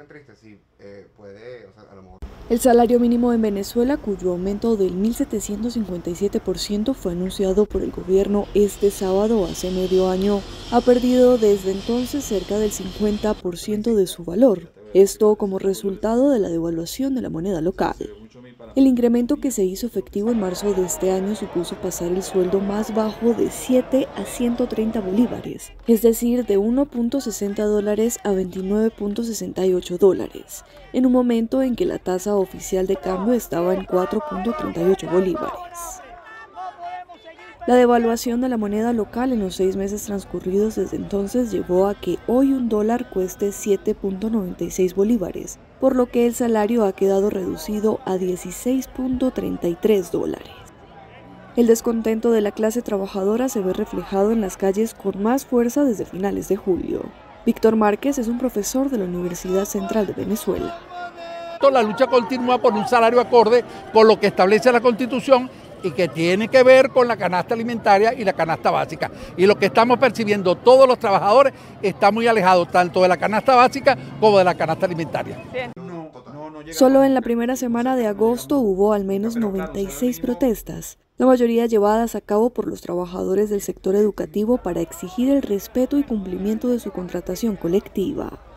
tan triste, sí, puede, o sea, a lo mejor... El salario mínimo en Venezuela, cuyo aumento del 1.757% fue anunciado por el gobierno este sábado hace medio año, ha perdido desde entonces cerca del 50% de su valor, esto como resultado de la devaluación de la moneda local. El incremento que se hizo efectivo en marzo de este año supuso pasar el sueldo más bajo de 7 a 130 bolívares, es decir, de $1.60 a $29.68, en un momento en que la tasa oficial de cambio estaba en 4.38 bolívares. La devaluación de la moneda local en los 6 meses transcurridos desde entonces llevó a que hoy un dólar cueste 7.96 bolívares, por lo que el salario ha quedado reducido a 16.33 dólares. El descontento de la clase trabajadora se ve reflejado en las calles con más fuerza desde finales de julio. Víctor Márquez es un profesor de la Universidad Central de Venezuela. La lucha continúa por un salario acorde con lo que establece la Constitución y que tiene que ver con la canasta alimentaria y la canasta básica. Y lo que estamos percibiendo todos los trabajadores está muy alejado tanto de la canasta básica como de la canasta alimentaria. Solo en la primera semana de agosto hubo al menos 96 protestas, la mayoría llevadas a cabo por los trabajadores del sector educativo para exigir el respeto y cumplimiento de su contratación colectiva.